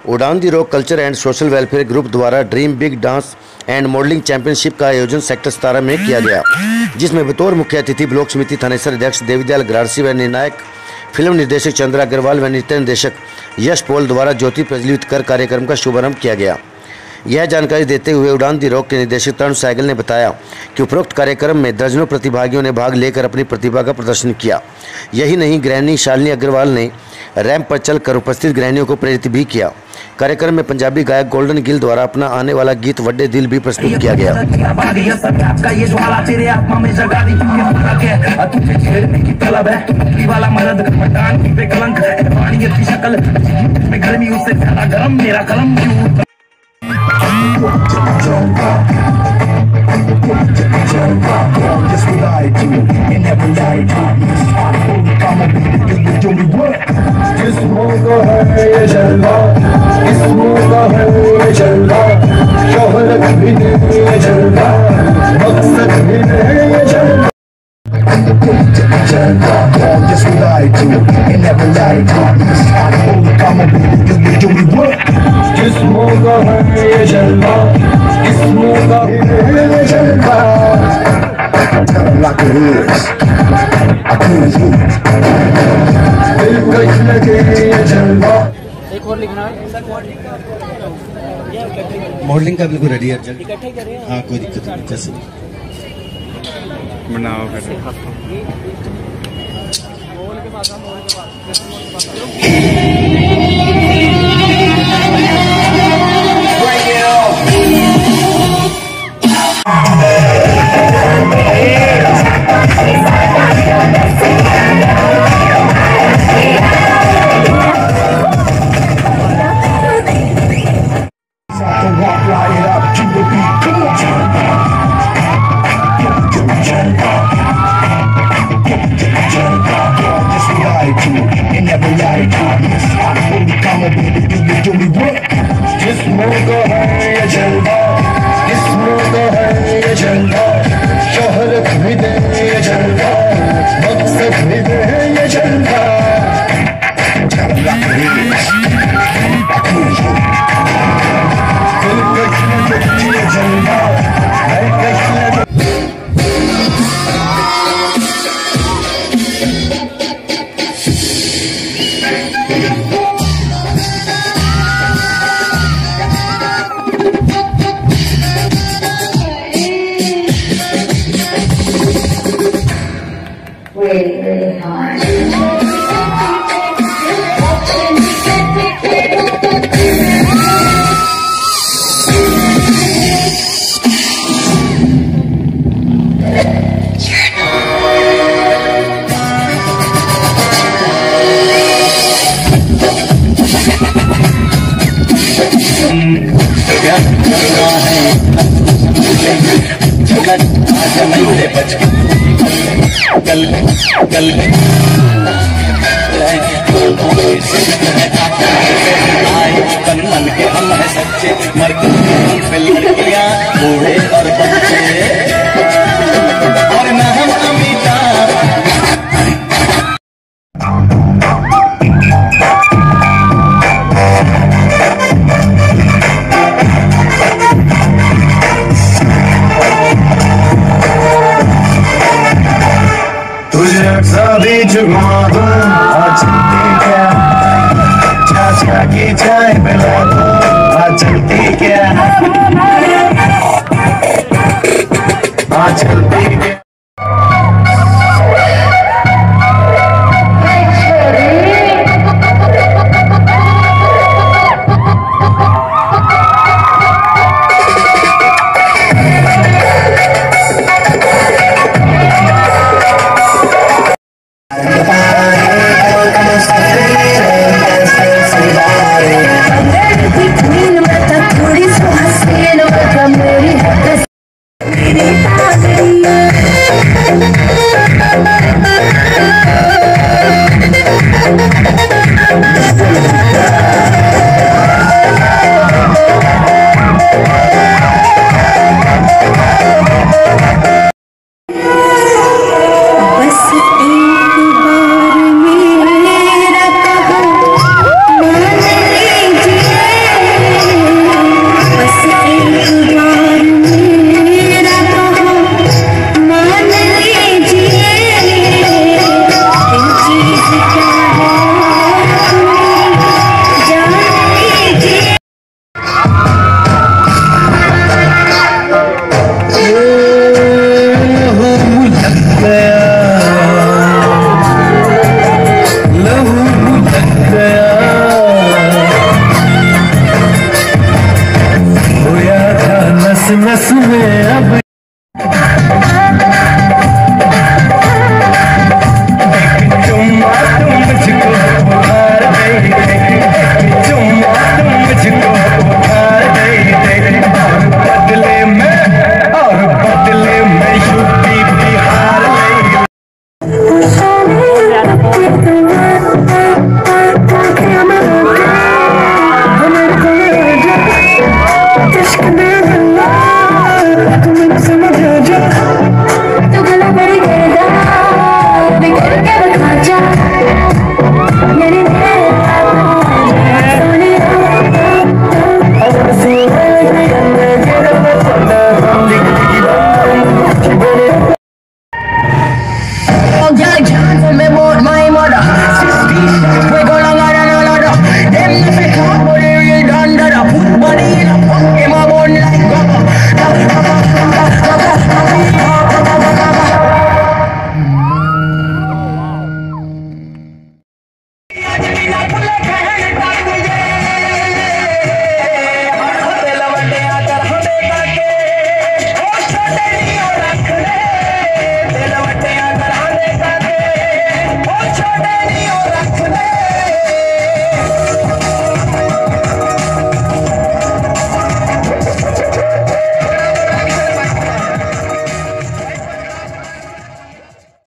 उड़ान दी rock culture and social welfare group द्वारा dream big dance and modelling championship का आयोजन सेक्टर 17 में किया गया, जिसमें बतौर मुख्य अतिथि ब्लॉक समिति थानेसर अध्यक्ष देवीदयाल गरासी व निर्णायक फिल्म निर्देशक चंद्रा अग्रवाल व नृत्य निर्देशक यश पॉल द्वारा ज्योति प्रज्वलित कर कार्यक्रम का शुभारंभ किया गया। यह जानकारी देते हुए उड़ान दी रॉक के निर्देशक तरुण सहगल ने बताया कि उपरोक्त कार्यक्रम में दर्जनों प्रतिभागियों ने भाग लेकर अपनी प्रतिभा का प्रदर्शन किया। यही नहीं, गृहिणी शालिनी अग्रवाल ने रैंप पर चलकर उपस्थित गृहिणियों को प्रेरित भी किया। कार्यक्रम में पंजाबी गायक गोल्डन गिल द्वारा अपना आने वाला गीत वड्डे दिल भी प्रस्तुत किया गया। एक और लिखना है मॉडलिंग का बिल्कुल रेडी है। हाँ, कोई दिक्कत नहीं, जैसे बनाओ फिर। मन के हम है सच्चे, मर पे लड़कियां बूढ़े और बच्चे, और न हम अमिताभ। तुझे अक्सर जुमा दूं आज क्या चाचा की चाय पिला दूं आज चलती क्या, आज चलती